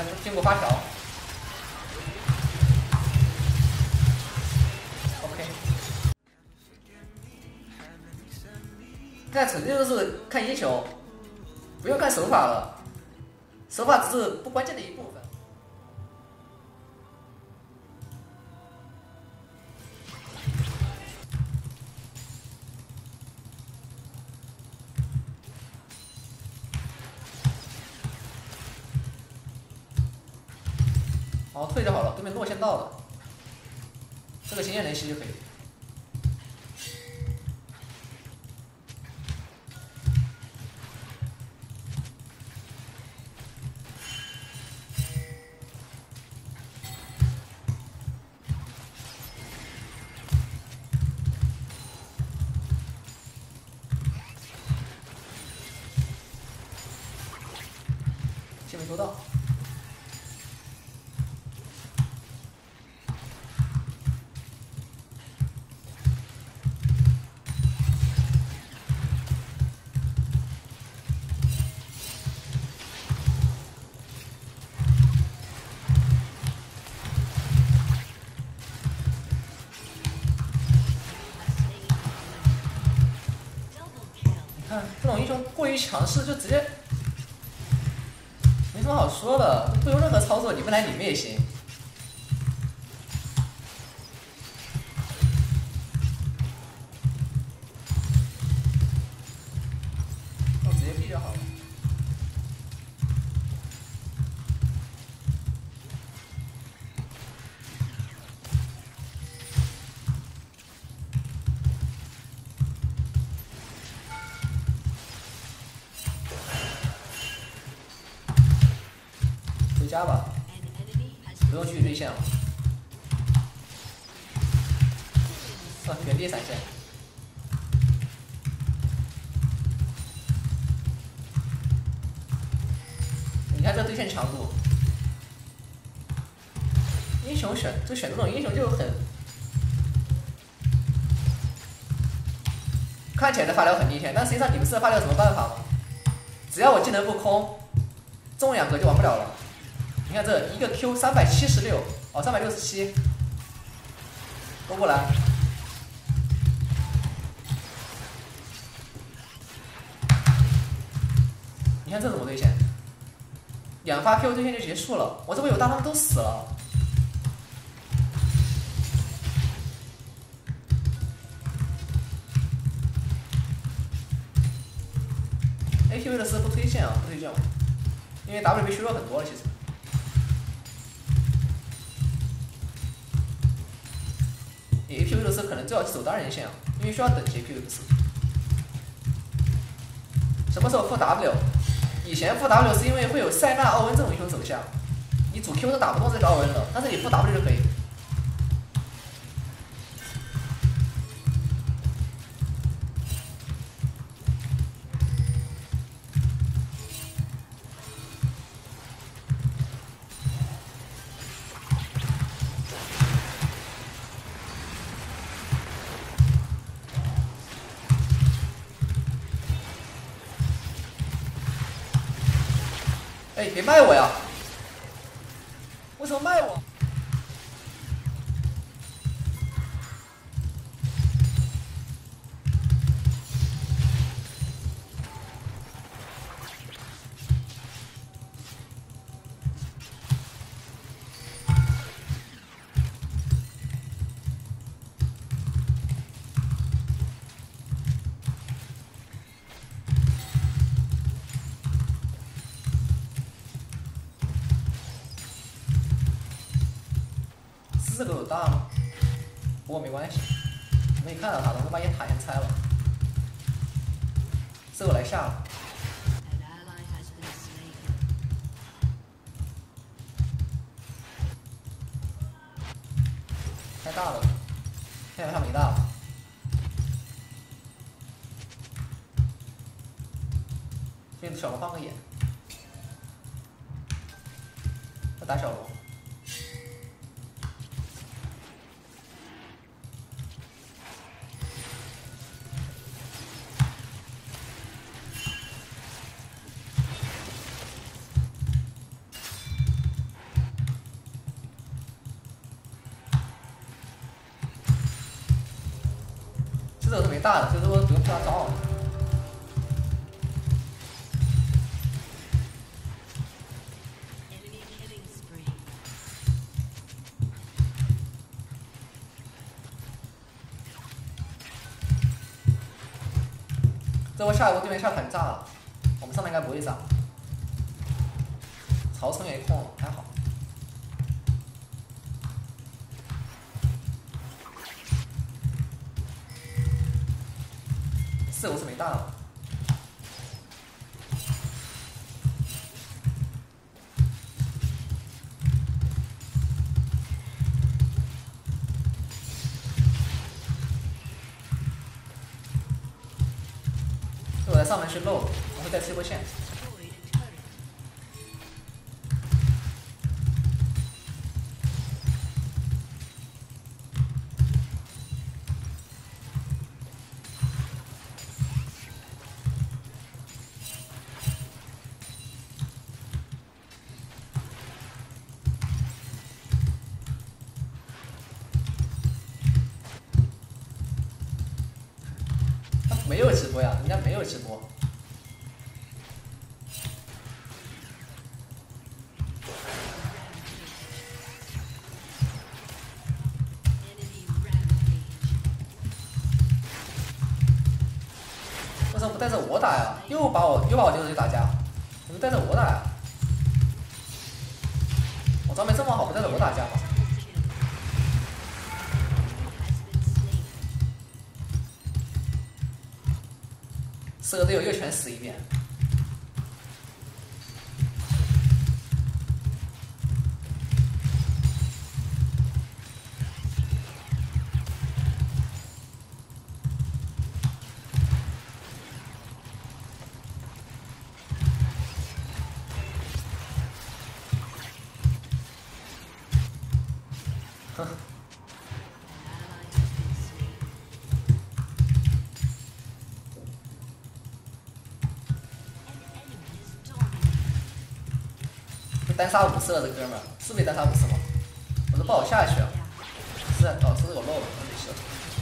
经过发条。OK。看纯粹就是看英雄，不用看手法了，手法只是不关键的一部分。 好，退就好了，对面落线到了，这个经验能吸就可以。先没收到。 看这种英雄过于强势，就直接没什么好说的，不用任何操作，你不来里面也行。我直接避就好了。回家吧，不用去对线了。原地闪现。你看这对线强度，英雄选这种英雄就很，看起来的发疗很逆天，但实际上你们是发疗有什么办法吗？只要我技能不空，中2格就玩不了了。 你看这一个 Q 376，哦367，勾过来。你看这怎么对线？2发 Q 对线就结束了，我这边有大他们都死了。APV 的师不推荐啊，不推荐，因为 W 被削弱很多了，其实。 你 APV 的时候可能最好走单人线啊，因为需要等级 APV 的时候。什么时候负 W？ 以前负 W 是因为会有塞纳、奥恩这种英雄走向，你主 Q 都打不动这个奥恩了，但是你负 W 就可以。哎，别卖我呀！为什么卖我？4个有大吗？不过没关系，没看到他，我把塔先拆了。4个来下了。太大了，现在他没大了。这小龙放个眼，我打小龙。 这手是没大的，所以说不用怕他招我。这波下一波对面下团炸了，我们上面应该不会炸。曹城也空了，还好。4我是没大了。我在上面去漏，我会再吃一波线。没有直播呀，人家没有直播。为什么不带着我打呀？又把我丢出去打架，怎么带着我打呀？我装备这么好，不带着我打架吗？4个队友又全死一遍。哼。单杀5次了，这哥们儿是被单杀5次吗？我都不好下去啊！是哦，是我漏了，没事。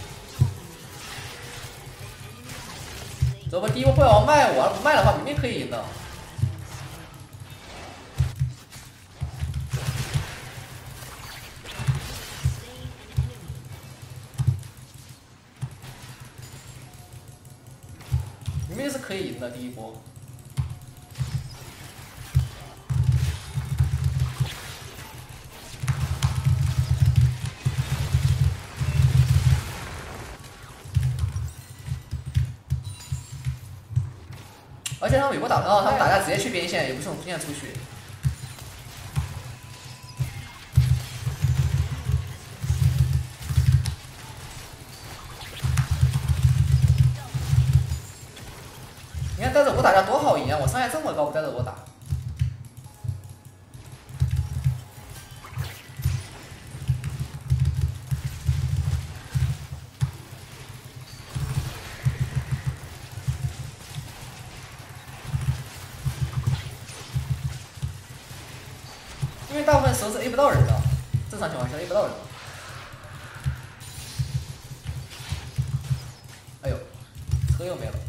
这波第一波不要卖我，不卖的话明明可以赢的。明明是可以赢的第一波。而且他们尾波打团，他们打架直接去边线，也不是从中线出去。你看带着我打架多好赢啊！我伤害这么高，不带着我打。因为大部分时候是 A 不到人的，正常情况下 A 不到人的。哎呦，车又没了。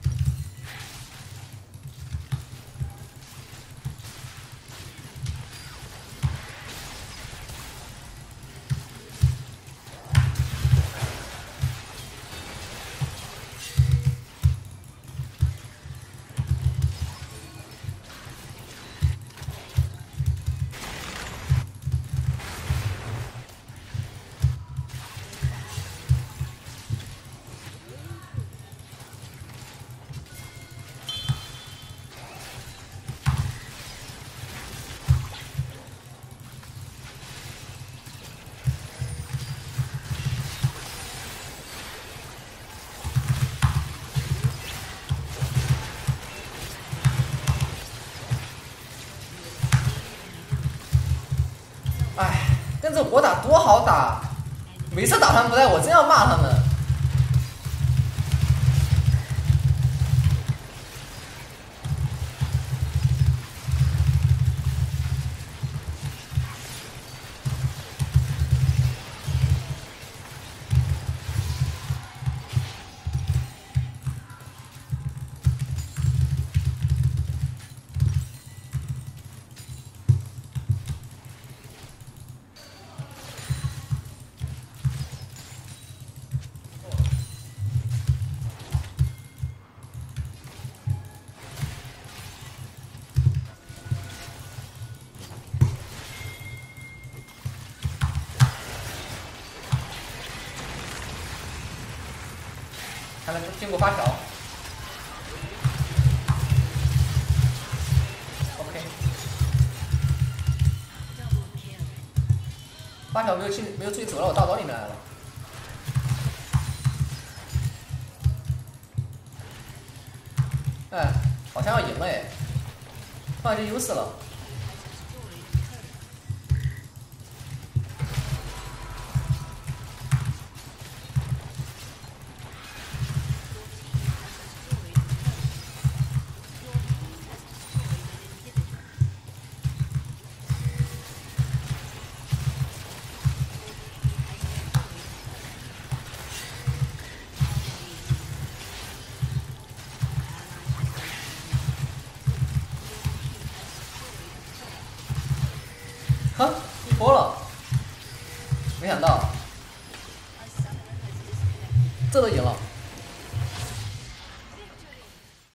哎，跟着我打多好打，每次打团不带我真要骂他们。 看来经过发条。OK。发条没有注意走到我大招里面来了。哎，好像要赢了哎，突然就优势了。